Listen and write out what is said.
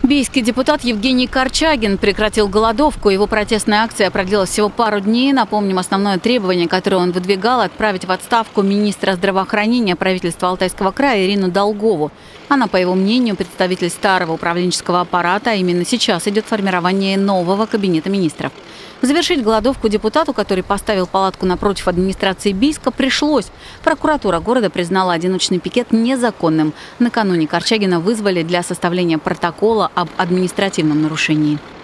Бийский депутат Евгений Корчагин прекратил голодовку. Его протестная акция продлилась всего пару дней. Напомним, основное требование, которое он выдвигал – отправить в отставку министра здравоохранения правительства Алтайского края Ирину Долгову. Она, по его мнению, представитель старого управленческого аппарата, а именно сейчас идет формирование нового кабинета министров. Завершить голодовку депутату, который поставил палатку напротив администрации Бийска, пришлось. Прокуратура города признала одиночный пикет незаконным. Накануне Корчагина вызвали для составления протокола об административном нарушении.